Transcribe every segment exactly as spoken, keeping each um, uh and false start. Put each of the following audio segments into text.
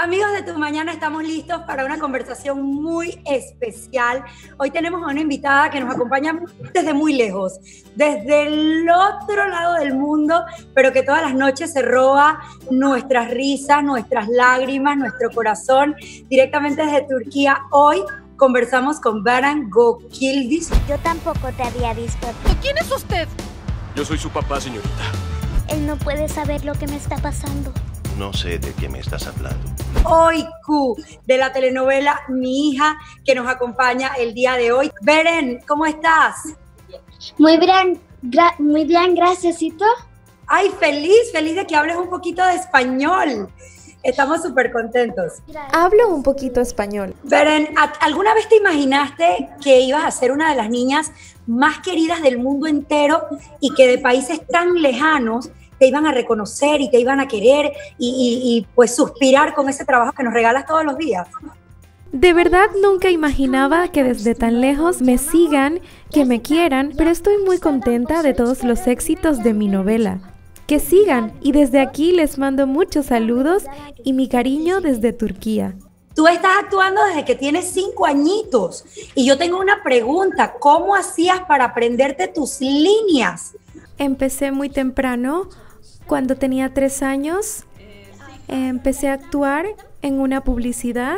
Amigos de Tu Mañana, estamos listos para una conversación muy especial. Hoy tenemos a una invitada que nos acompaña desde muy lejos, desde el otro lado del mundo, pero que todas las noches se roba nuestras risas, nuestras lágrimas, nuestro corazón, directamente desde Turquía. Hoy conversamos con Beren Gökyıldız. Yo tampoco te había visto. ¿Quién es usted? Yo soy su papá, señorita. Él no puede saber lo que me está pasando. No sé de qué me estás hablando. Öykü, de la telenovela Mi Hija, que nos acompaña el día de hoy. Beren, ¿cómo estás? Muy bien, gra- muy bien, gracias. ¿Y tú? Ay, feliz, feliz de que hables un poquito de español. Estamos súper contentos. Hablo un poquito español. Beren, ¿alguna vez te imaginaste que ibas a ser una de las niñas más queridas del mundo entero y que de países tan lejanos te iban a reconocer y te iban a querer y, y, y pues suspirar con ese trabajo que nos regalas todos los días? De verdad nunca imaginaba que desde tan lejos me sigan, que me quieran, pero estoy muy contenta de todos los éxitos de mi novela. Que sigan, y desde aquí les mando muchos saludos y mi cariño desde Turquía. Tú estás actuando desde que tienes cinco añitos y yo tengo una pregunta, ¿cómo hacías para aprenderte tus líneas? Empecé muy temprano, cuando tenía tres años, empecé a actuar en una publicidad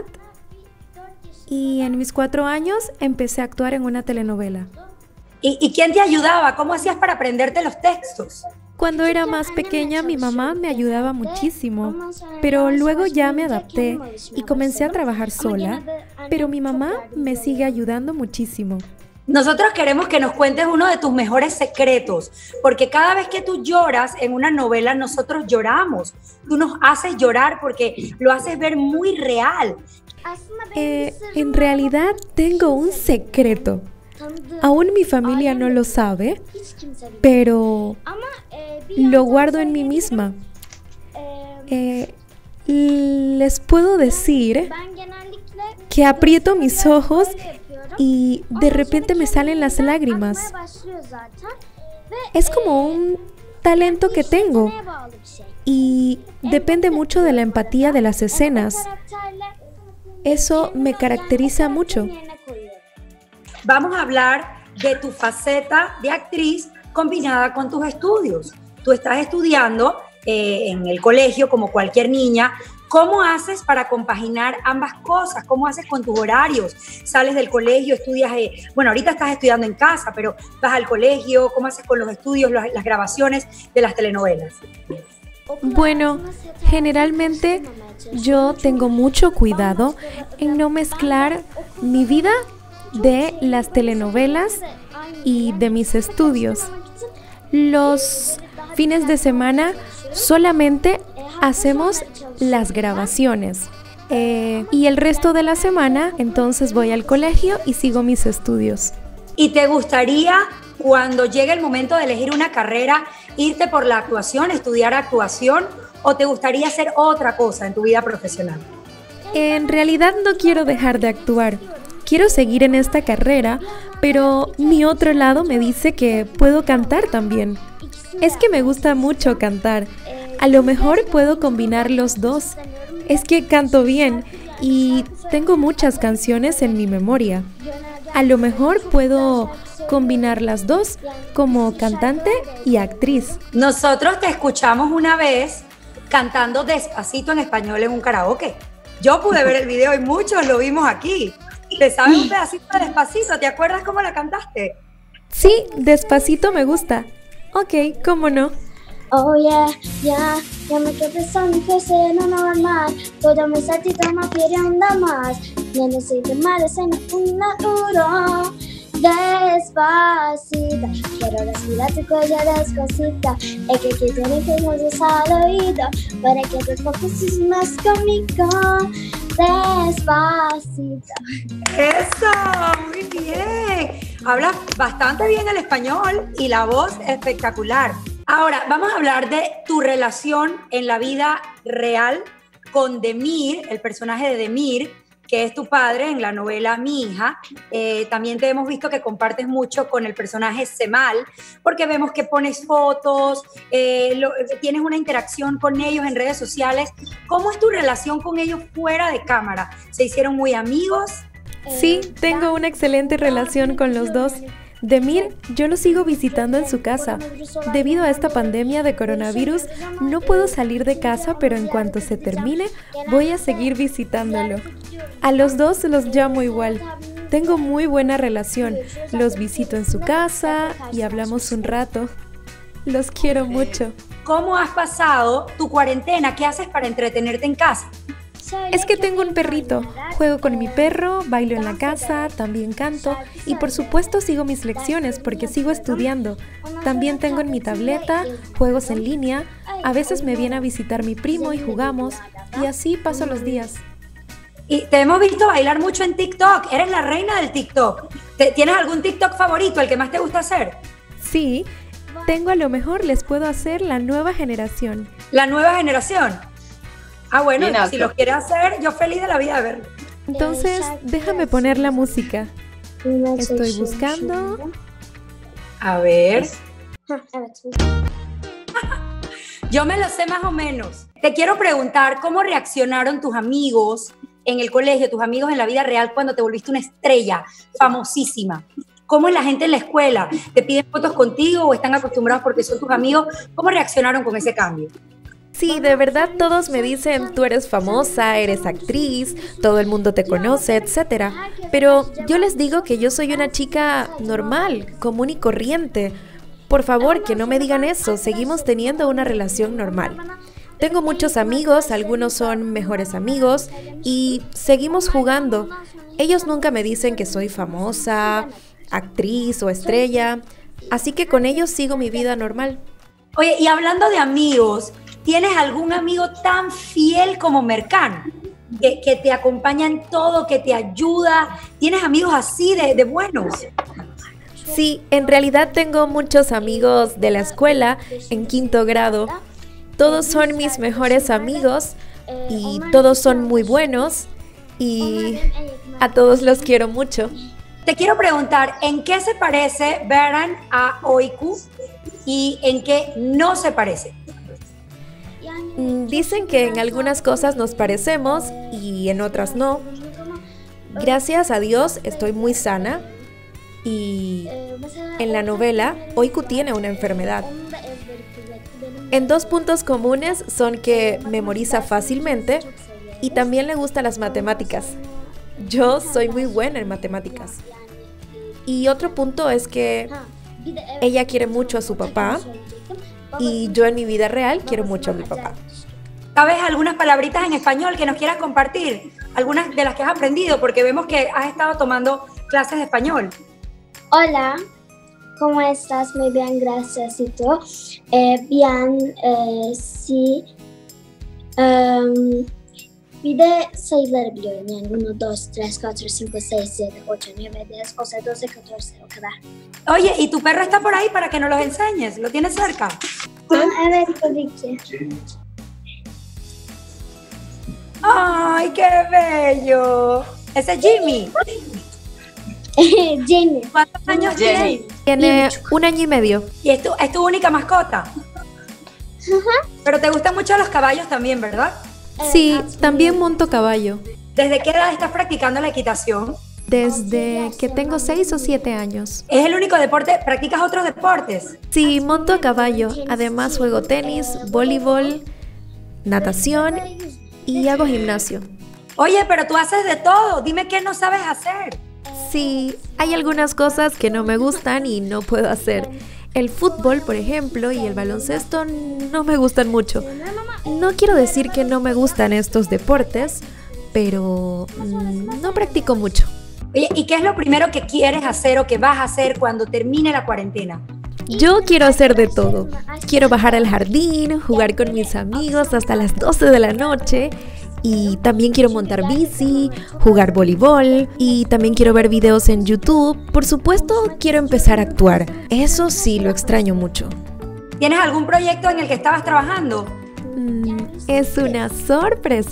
y en mis cuatro años empecé a actuar en una telenovela. ¿Y, y quién te ayudaba? ¿Cómo hacías para aprenderte los textos? Cuando era más pequeña mi mamá me ayudaba muchísimo, pero luego ya me adapté y comencé a trabajar sola, pero mi mamá me sigue ayudando muchísimo. Nosotros queremos que nos cuentes uno de tus mejores secretos, porque cada vez que tú lloras en una novela, nosotros lloramos. Tú nos haces llorar porque lo haces ver muy real. Eh, en realidad tengo un secreto. Aún mi familia no lo sabe, pero lo guardo en mí misma. Eh, les puedo decir que aprieto mis ojos y de repente me salen las lágrimas. Es como un talento que tengo y depende mucho de la empatía de las escenas. Eso me caracteriza mucho. Vamos a hablar de tu faceta de actriz combinada con tus estudios. Tú estás estudiando eh, en el colegio como cualquier niña. ¿Cómo haces para compaginar ambas cosas? ¿Cómo haces con tus horarios? ¿Sales del colegio, estudias? Eh, bueno, ahorita estás estudiando en casa, pero vas al colegio. ¿Cómo haces con los estudios, las, las grabaciones de las telenovelas? Bueno, generalmente yo tengo mucho cuidado en no mezclar mi vida de las telenovelas y de mis estudios. Los fines de semana solamente hacemos las grabaciones eh, y el resto de la semana entonces voy al colegio y sigo mis estudios. ¿Y te gustaría, cuando llegue el momento de elegir una carrera, irte por la actuación, estudiar actuación, o te gustaría hacer otra cosa en tu vida profesional? En realidad no quiero dejar de actuar. Quiero seguir en esta carrera, pero mi otro lado me dice que puedo cantar también. Es que me gusta mucho cantar. A lo mejor puedo combinar los dos. Es que canto bien y tengo muchas canciones en mi memoria. A lo mejor puedo combinar las dos como cantante y actriz. Nosotros te escuchamos una vez cantando Despacito en español en un karaoke. Yo pude ver el video y muchos lo vimos aquí. ¿Te sabes un pedacito de Despacito? ¿Te acuerdas cómo la cantaste? Sí, Despacito me gusta. Ok, ¿cómo no? Oh yeah, yeah, ya me quedé pensando que soy lo normal. Todo mi saltito me quiere andar más. Ya no soy de mal, es en un duro. Despacita, quiero respirar tu cuello despacita. Es que aquí tienes que irnos al oído para que te focuses más conmigo. Despacito. ¡Eso! ¡Muy bien! Hablas bastante bien el español y la voz espectacular. Ahora, vamos a hablar de tu relación en la vida real con Demir, el personaje de Demir, que es tu padre en la novela Mi hija. Eh, también te hemos visto que compartes mucho con el personaje Cemal, porque vemos que pones fotos, eh, lo, tienes una interacción con ellos en redes sociales. ¿Cómo es tu relación con ellos fuera de cámara? ¿Se hicieron muy amigos? Sí, tengo una excelente relación con los dos. Demir, yo lo sigo visitando en su casa. Debido a esta pandemia de coronavirus, no puedo salir de casa, pero en cuanto se termine, voy a seguir visitándolo. A los dos los llamo igual. Tengo muy buena relación. Los visito en su casa y hablamos un rato. Los quiero mucho. ¿Cómo has pasado tu cuarentena? ¿Qué haces para entretenerte en casa? Es que tengo un perrito. Juego con mi perro, bailo en la casa, también canto y por supuesto sigo mis lecciones porque sigo estudiando. También tengo en mi tableta juegos en línea. A veces me viene a visitar mi primo y jugamos y así paso los días. Y te hemos visto bailar mucho en TikTok. Eres la reina del TikTok. ¿Tienes algún TikTok favorito, el que más te gusta hacer? Sí, tengo a lo mejor les puedo hacer la nueva generación. ¿La nueva generación? Ah, bueno, Mira, si lo quieres hacer, yo feliz de la vida de verlo. Entonces, déjame poner la música. Estoy buscando. A ver. Yo me lo sé más o menos. Te quiero preguntar, ¿cómo reaccionaron tus amigos en el colegio, tus amigos en la vida real cuando te volviste una estrella famosísima? ¿Cómo es la gente en la escuela? ¿Te piden fotos contigo o están acostumbrados porque son tus amigos? ¿Cómo reaccionaron con ese cambio? Sí, de verdad todos me dicen, tú eres famosa, eres actriz, todo el mundo te conoce, etcétera. Pero yo les digo que yo soy una chica normal, común y corriente. Por favor, que no me digan eso, seguimos teniendo una relación normal. Tengo muchos amigos, algunos son mejores amigos y seguimos jugando. Ellos nunca me dicen que soy famosa, actriz o estrella, así que con ellos sigo mi vida normal. Oye, y hablando de amigos, ¿tienes algún amigo tan fiel como Mercán? Que, que te acompaña en todo, que te ayuda. ¿Tienes amigos así de, de buenos? Sí, en realidad tengo muchos amigos de la escuela en quinto grado. Todos son mis mejores amigos y todos son muy buenos y a todos los quiero mucho. Te quiero preguntar, ¿en qué se parece Beran a Oiku y en qué no se parece? Dicen que en algunas cosas nos parecemos y en otras no. Gracias a Dios estoy muy sana y en la novela Oiku tiene una enfermedad. En dos puntos comunes son que memoriza fácilmente y también le gustan las matemáticas. Yo soy muy buena en matemáticas. Y otro punto es que ella quiere mucho a su papá y yo en mi vida real quiero mucho a mi papá. ¿Sabes algunas palabritas en español que nos quieras compartir? Algunas de las que has aprendido, porque vemos que has estado tomando clases de español. Hola, ¿cómo estás? Muy bien, gracias. ¿Y tú? Eh, bien, eh, sí. Um, pide sayıları biliyorum. Yani uno, dos, tres, cuatro, cinco, seis, siete, ocho, nueve, diez, once, doce, catorce, o kadar. Oye, ¿y tu perro está por ahí para que nos los enseñes? ¿Lo tienes cerca? Ah, evet, tabii ki. ¡Ay, qué bello! Ese es Jimmy. Jenny. ¿Cuántos años tiene? Tiene un año y medio. ¿Y es tu, es tu única mascota? Ajá. Pero te gustan mucho los caballos también, ¿verdad? Sí, también monto caballo. ¿Desde qué edad estás practicando la equitación? Desde que tengo seis o siete años. ¿Es el único deporte? ¿Practicas otros deportes? Sí, monto a caballo. Además juego tenis, voleibol, natación y hago gimnasio. Oye, pero tú haces de todo. Dime qué no sabes hacer. Sí, hay algunas cosas que no me gustan y no puedo hacer. El fútbol, por ejemplo, y el baloncesto no me gustan mucho. No quiero decir que no me gustan estos deportes, pero mmm, no practico mucho. Oye, ¿y qué es lo primero que quieres hacer o que vas a hacer cuando termine la cuarentena? Yo quiero hacer de todo. Quiero bajar al jardín, jugar con mis amigos hasta las doce de la noche. Y también quiero montar bici, jugar voleibol y también quiero ver videos en YouTube. Por supuesto, quiero empezar a actuar. Eso sí, lo extraño mucho. ¿Tienes algún proyecto en el que estabas trabajando? Mm, es una sorpresa.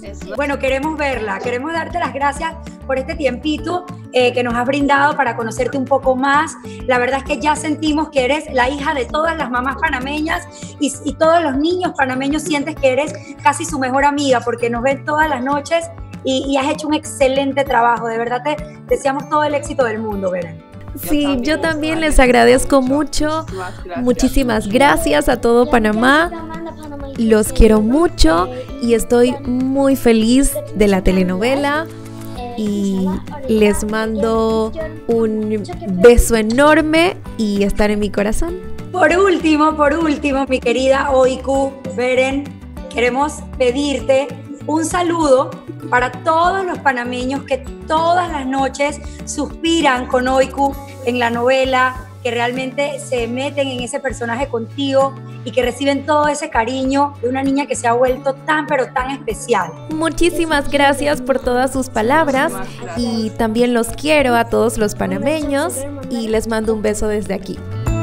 Bueno, queremos verla, queremos darte las gracias por este tiempito eh, que nos has brindado para conocerte un poco más. La verdad es que ya sentimos que eres la hija de todas las mamás panameñas y, y todos los niños panameños sientes que eres casi su mejor amiga porque nos ven todas las noches y, y has hecho un excelente trabajo. De verdad te deseamos todo el éxito del mundo, Beren. Sí, yo también les agradezco mucho. Muchísimas gracias a todo Panamá. Los quiero mucho y estoy muy feliz de la telenovela. Y les mando un beso enorme y estar en mi corazón. Por último, por último, mi querida Oiku, Beren, queremos pedirte un saludo para todos los panameños que todas las noches suspiran con Oiku en la novela, que realmente se meten en ese personaje contigo y que reciben todo ese cariño de una niña que se ha vuelto tan pero tan especial. Muchísimas gracias por todas sus palabras y también los quiero a todos los panameños y les mando un beso desde aquí.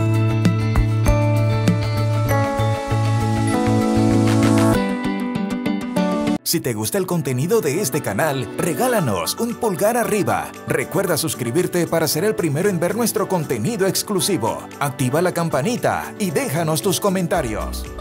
Si te gusta el contenido de este canal, regálanos un pulgar arriba. Recuerda suscribirte para ser el primero en ver nuestro contenido exclusivo. Activa la campanita y déjanos tus comentarios.